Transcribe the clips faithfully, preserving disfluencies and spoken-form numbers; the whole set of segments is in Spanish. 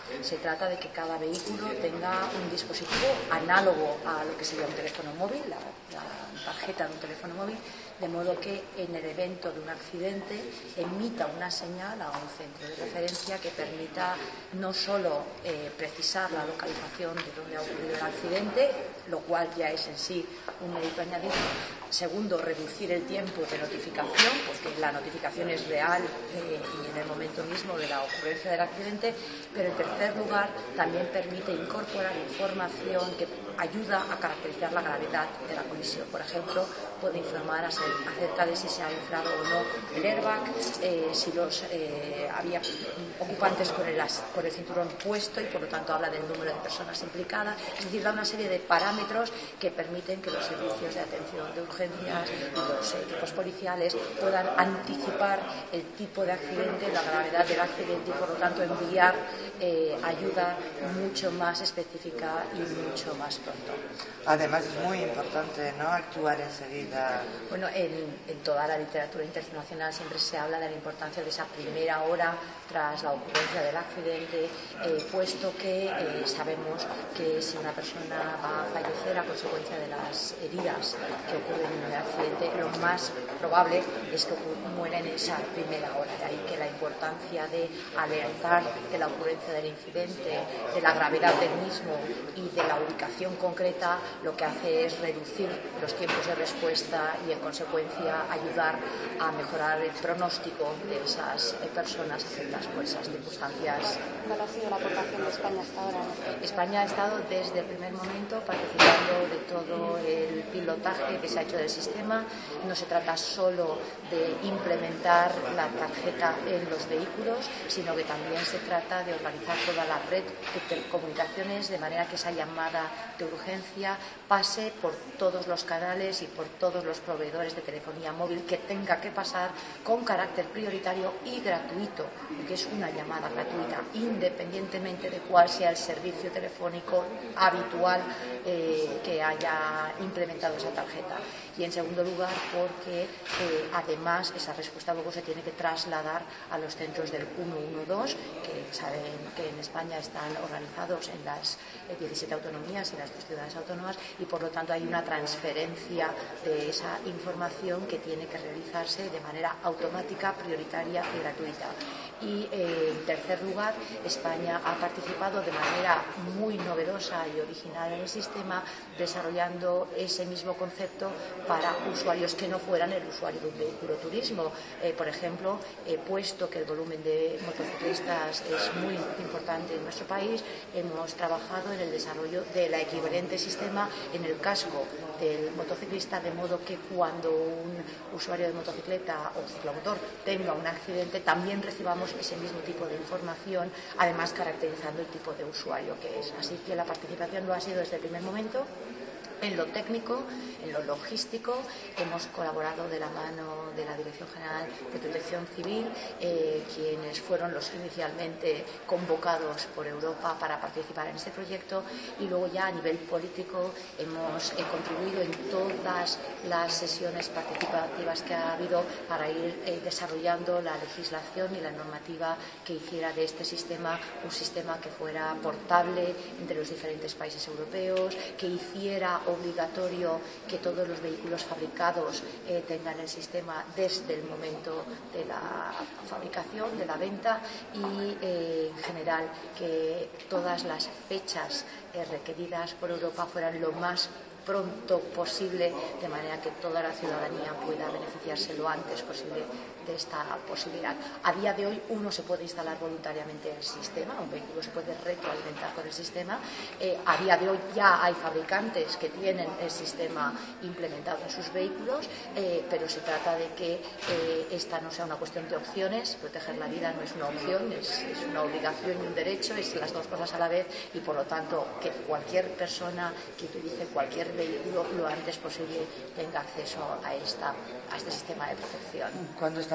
Se trata de que cada vehículo tenga un dispositivo análogo a lo que sería un teléfono móvil, la, la tarjeta de un teléfono móvil, de modo que en el evento de un accidente emita una señal a un centro de referencia que permita no solo eh, precisar la localización de donde ha ocurrido el accidente, lo cual ya es en sí un mérito añadido. Segundo, reducir el tiempo de notificación, porque la notificación es real eh, y en el momento mismo de la ocurrencia del accidente. Pero en tercer lugar, también permite incorporar información que ayuda a caracterizar la gravedad de la colisión. Por ejemplo, puede informar acerca de si se ha inflado o no el airbag, eh, si los eh, había ocupantes con el, con el cinturón puesto, y por lo tanto habla del número de personas implicadas. Es decir, da una serie de parámetros que permiten que los servicios de atención de urgencias y los equipos policiales puedan anticipar el tipo de accidente, la gravedad del accidente, y por lo tanto enviar eh, ayuda mucho más específica y mucho más pronto. Además es muy importante, ¿no?, actuar enseguida. Bueno, en, en toda la literatura internacional siempre se habla de la importancia de esa primera hora tras la ocurrencia del accidente, eh, puesto que eh, sabemos que si una persona va a fallecer a consecuencia de las heridas que ocurren en el accidente, lo más probable es que muera en esa primera hora. De ahí que la importancia de alertar de la ocurrencia del incidente, de la gravedad del mismo y de la ubicación concreta, lo que hace es reducir los tiempos de respuesta y en consecuencia ayudar a mejorar el pronóstico de esas personas afectadas por esas circunstancias. ¿Cuál ha sido la aportación de España hasta ahora? España ha estado desde el primer momento participando de todo el pilotaje que se ha hecho del sistema. No se trata solo de implementar la tarjeta en los vehículos, sino que también se trata de organizar toda la red de telecomunicaciones de manera que esa llamada de urgencia pase por todos los canales y por todos los proveedores de telefonía móvil que tenga que pasar, con carácter prioritario y gratuito, porque es una llamada gratuita, independientemente de cuál sea el servicio telefónico habitual eh, que haya implementado esa tarjeta. Y en segundo lugar, porque eh, además esa respuesta luego se tiene que trasladar a los centros del ciento doce, que saben que en España están organizados en las diecisiete autonomías y las dos ciudades autónomas, y por lo tanto hay una transferencia de esa información que tiene que realizarse de manera automática, prioritaria y gratuita. Y eh, en tercer lugar, España ha participado de manera muy novedosa y original en el sistema, desarrollando ese mismo concepto para usuarios que no fueran el usuario de un vehículo turismo. Eh, por ejemplo, eh, puesto que el volumen de motociclistas es muy importante en nuestro país, hemos trabajado en el desarrollo del equivalente sistema en el casco del motociclista, de modo que cuando un usuario de motocicleta o ciclomotor tenga un accidente, también recibamos ese mismo tipo de información, además caracterizando el tipo de usuario que es. Así que la participación lo ha sido desde el primer momento. En lo técnico, en lo logístico, hemos colaborado de la mano de la Dirección General de Protección Civil, eh, quienes fueron los inicialmente convocados por Europa para participar en este proyecto, y luego ya a nivel político hemos eh, contribuido en todas las sesiones participativas que ha habido para ir eh, desarrollando la legislación y la normativa que hiciera de este sistema un sistema que fuera portable entre los diferentes países europeos, que hiciera obligatorio que todos los vehículos fabricados eh, tengan el sistema desde el momento de la fabricación, de la venta, y eh, en general que todas las fechas eh, requeridas por Europa fueran lo más pronto posible, de manera que toda la ciudadanía pueda beneficiarse lo antes posible de esta posibilidad. A día de hoy uno se puede instalar voluntariamente el sistema, un vehículo se puede retroalimentar con el sistema. Eh, a día de hoy ya hay fabricantes que tienen el sistema implementado en sus vehículos, eh, pero se trata de que eh, esta no sea una cuestión de opciones. Proteger la vida no es una opción, es, es una obligación y un derecho, es las dos cosas a la vez, y por lo tanto que cualquier persona que utilice cualquier vehículo lo antes posible tenga acceso a, esta, a este sistema de protección. Cuando esta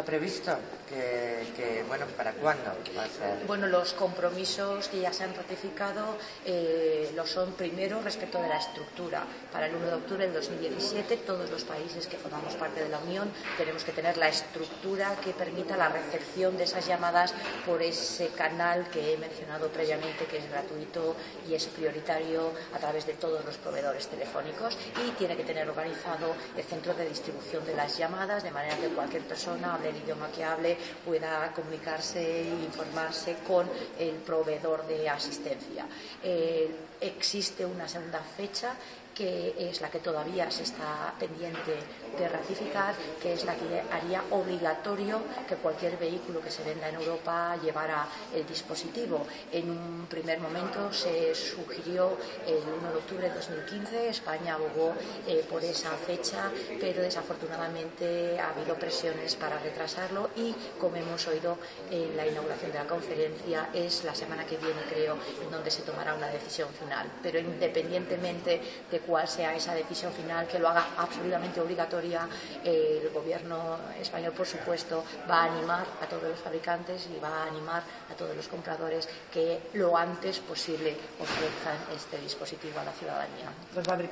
está previsto? Que, que bueno, ¿para cuándo va a ser? Bueno, los compromisos que ya se han ratificado eh, lo son primero respecto de la estructura. Para el uno de octubre del dos mil diecisiete, todos los países que formamos parte de la Unión tenemos que tener la estructura que permita la recepción de esas llamadas por ese canal que he mencionado previamente, que es gratuito y es prioritario a través de todos los proveedores telefónicos, y tiene que tener organizado el centro de distribución de las llamadas, de manera que cualquier persona, hable el idioma que hable, pueda comunicarse e informarse con el proveedor de asistencia. Eh, existe una segunda fecha, que es la que todavía se está pendiente de ratificar, que es la que haría obligatorio que cualquier vehículo que se venda en Europa llevara el dispositivo. En un primer momento se sugirió el uno de octubre de dos mil quince, España abogó eh, por esa fecha, pero desafortunadamente ha habido presiones para retrasarlo y, como hemos oído en la inauguración de la conferencia, es la semana que viene, creo, en donde se tomará una decisión final. Pero independientemente de cuál sea esa decisión final, que lo haga absolutamente obligatoria, eh, el gobierno español, por supuesto, va a animar a todos los fabricantes y va a animar a todos los compradores que lo antes posible ofrezcan este dispositivo a la ciudadanía.